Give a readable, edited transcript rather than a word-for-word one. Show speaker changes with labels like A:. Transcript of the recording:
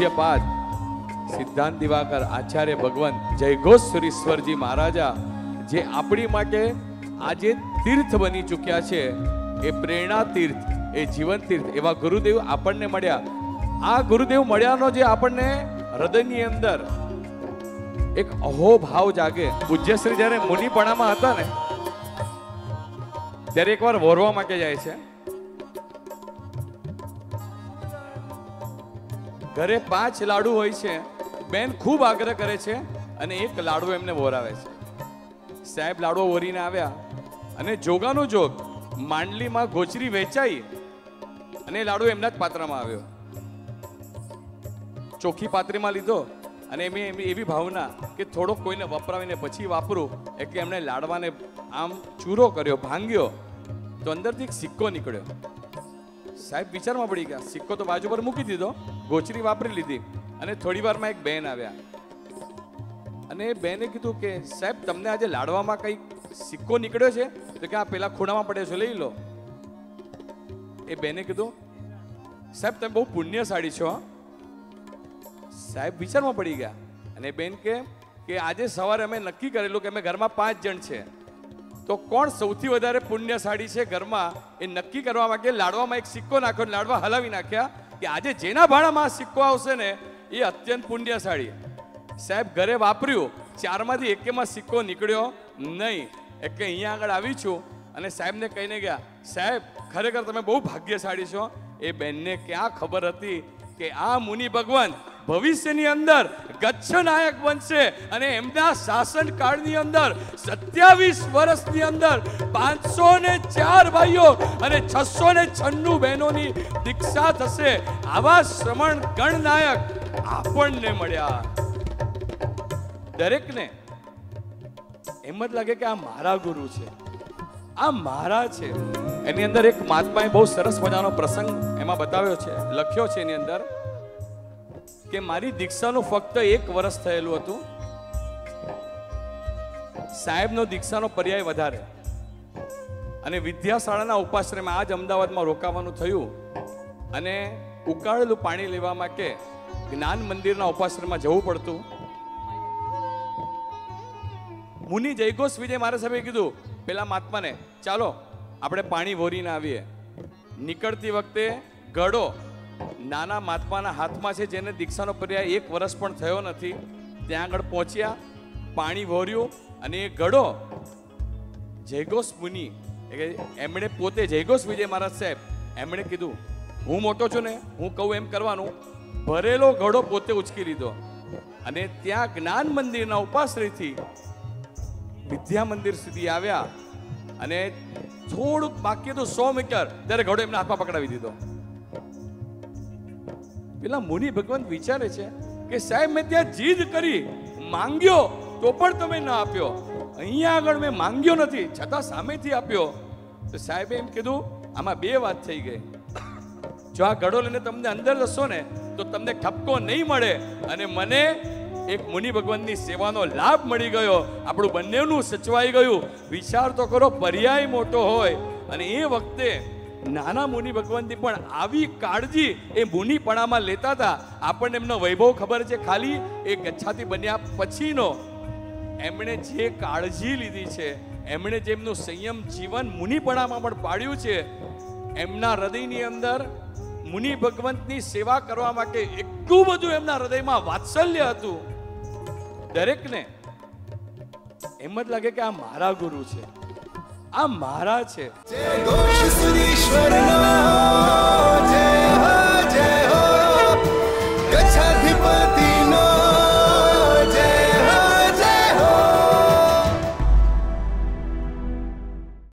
A: પૂજ્યપાદ સિદ્ધાંત દિવાકર આચાર્ય ભગવંત જયઘોષશ્વરીશ્વરજી મહારાજા જે આપણી માટે આજે તીર્થ બની ચૂક્યા છે, એ પ્રેરણા તીર્થ, એ જીવન તીર્થ, એવા ગુરુદેવ આપણને મળ્યા. આ ગુરુદેવ મળ્યાનો જે આપણને હૃદયની અંદર એક અહોભાવ જાગે. પૂજ્યશ્રી જ્યારે મુનિપણામાં હતા ને ત્યારે એકવાર વોરવા માટે જાય છે. ઘરે 5 લાડુ હોય છે. બેન ખૂબ આગ્રહ કરે છે અને એક લાડુ એમને વોરાવે છે. સાહેબ લાડુ વોરીને આવ્યા અને જોગાનો જોગ માંડલીમાં ગોચરી વેચાઈ અને લાડુ એમના જ પાત્રમાં આવ્યો. ચોખ્ખી પાત્રીમાં લીધો અને એવી ભાવના કે થોડોક કોઈને વપરાવીને પછી વાપરું, એટલે એમણે લાડવાને આમ ચૂરો કર્યો, ભાંગ્યો, તો અંદરથી એક સિક્કો નીકળ્યો. સાહેબ વિચારમાં પડી ગયા. સિક્કો તો બાજુ પર મૂકી દીધો, ગોચરી વાપરી લીધી. અને થોડી વારમાં એક બેન આવ્યા અને બેને કીધું કે સાહેબ તમને આજે લાડવામાં કઈ સિક્કો નીકળ્યો છે? તો કે આ પેલા ખૂણામાં પડ્યો છે, લઈ લો. એ બેને કીધું સાહેબ તમે બહુ પુણ્યશાળી છો. સાહેબ વિચારમાં પડી ગયા અને બેન કે આજે સવારે અમે નક્કી કરેલું કે અમે ઘરમાં 5 જણ છે, તો કોણ સૌથી વધારે પુણ્યશાળી છે ઘરમાં, એ નક્કી કરવા માટે લાડવામાં એક સિક્કો નાખ્યો, લાડવા હલાવી નાખ્યા કે આજે જેના ભાણામાં આ સિક્કો આવશે ને એ અત્યંત પુણ્યશાળી. સાહેબ ઘરે વાપર્યું, 4માંથી એકેમાં સિક્કો નીકળ્યો નહીં. એટલે અહીંયા આગળ આવી છું અને સાહેબને કહીને ગયા, સાહેબ ખરેખર તમે બહુ ભાગ્યશાળી છો. એ બેનને ક્યાં ખબર હતી કે આ મુનિ ભગવાન ભવિષ્યની અંદર ગચ્છ નાયક બનશે અને એમના શાસનકાળની અંદર 27 વર્ષની અંદર 504 ભાઈઓ અને 696 બહેનોની દીક્ષા થશે. આવા શ્રમણ ગણનાયક આપણને મળ્યા. દરેકને એમ જ લાગે કે આ મારા ગુરુ છે, આ મારા છે. એની અંદર એક મહાત્માએ બહુ સરસ મજાનો પ્રસંગ એમાં બતાવ્યો છે, લખ્યો છે એની અંદર કે મારી દીક્ષાનું ફક્ત 1 વર્ષ થયેલું હતું, સાહેબનો દીક્ષાનો પર્યાય વધારે, અને વિદ્યાશાળાના ઉપાશ્રયમાં આજ અમદાવાદમાં રોકાવાનું થયું અને ઉકાળેલું પાણી લેવા માટે જ્ઞાન મંદિરના ઉપાશ્રયમાં જવું પડતું. મુનિ જયઘોષ વિજય મહારાજ સાહેબે કીધું પેલા મહાત્માને, ચાલો આપણે પાણી વોરીને આવીએ. નીકળતી વખતે ગળો નાના મહાત્માના હાથમાં છે, જેને દીક્ષાનો પર્યાય 1 વર્ષ પણ થયો નથી. ત્યાં આગળ પહોંચ્યા, પાણી વોર્યું અને એ ગળો જયઘોષ મુનિ એમણે પોતે જયઘોષ વિજય મહારાજ સાહેબ એમણે કીધું હું મોટો છું ને, હું કહું એમ કરવાનું. ભરેલો ગળો પોતે ઉચકી લીધો અને ત્યાં જ્ઞાન મંદિરના ઉપાશ્રયથી વિદ્યા મંદિર સુધી આવ્યા અને થોડુંક બાકી હતું 100 મીટર, ત્યારે ઘડો એમના હાથમાં પકડાવી દીધો. પેલા મુનિ ભગવાન વિચારે છે કે સાહેબ મેં ત્યાં જીદ કરી, માંગ્યો તો પણ તમે ના આપ્યો, અહીંયા આગળ મેં માંગ્યો નથી છતાં સામેથી આપ્યો. તો સાહેબે એમ કીધું આમાં 2 વાત થઈ ગઈ. જો આ ઘડો લઈને તમને અંદર જશો ને તો તમને ઠપકો નહીં મળે અને મને એક મુનિ ભગવાનની સેવાનો લાભ મળી ગયો, આપણું બંનેનું સચવાઈ ગયું. વિચાર તો કરો, પર્યાય મોટો હોય અને એ વખતે નાના મુનિ ભગવાનની પણ આવી કાળજી એ મુનિપણામાં લેતા હતા. આપણને એમનો વૈભવ ખબર છે, ખાલી એ ગચ્છાથી બન્યા પછીનો એમણે જે કાળજી લીધી છે, એમણે જેમનું સંયમ જીવન મુનિપણામાં પણ પાડ્યું છે, એમના હૃદયની અંદર મુનિ ભગવંતની સેવા કરવા માટે એટલું બધું એમના હૃદયમાં વાત્સલ્ય હતું. દરેકને એમ જ લાગે કે આ મારા ગુરુ છે, આ મારા છે.